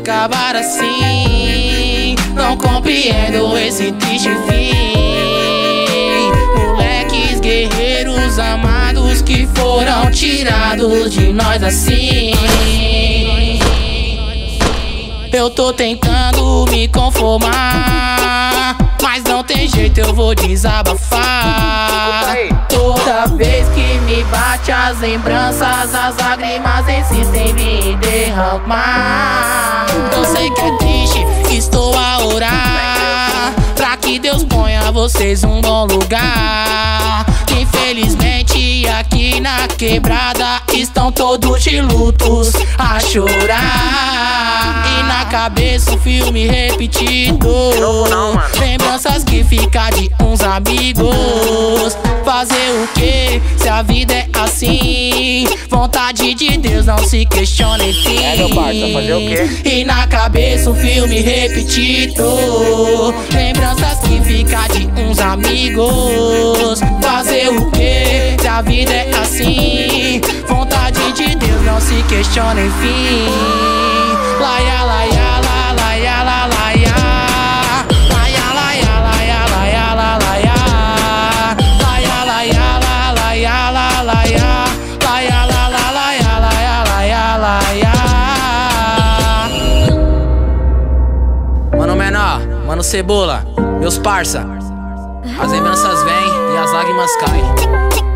acabar assim. Não compreendo esse triste fim. Moleques guerreiros amados que foram tirados de nós assim. Eu tô tentando me conformar, mas não tem jeito, eu vou desabafar. Toda vez que me bate as lembranças, as lágrimas insistem em me derramar. Eu sei que é triste, estou a orar pra que Deus ponha vocês num bom lugar. Infelizmente aqui na quebrada estão todos de lutos a chorar. E na cabeça um filme repetido, lembranças que ficam de uns amigos. Fazer o que se a vida é assim? Vontade de Deus, não se questiona, enfim. Meu parça, fazer o quê? E na cabeça um filme repetido, lembranças que ficam de uns amigos. Fazer o que se a vida é assim? Vontade de Deus, não se questiona, enfim. Laia, laia, la, laia, la, laia. Laia, laia, laia, laia, la, laia. Laia, laia, la, laia, la, laia. Laia, la, la, laia, laia, laia, laia. Mano menor, mano cebola, meus parça. As lembranças vêm e as lágrimas caem.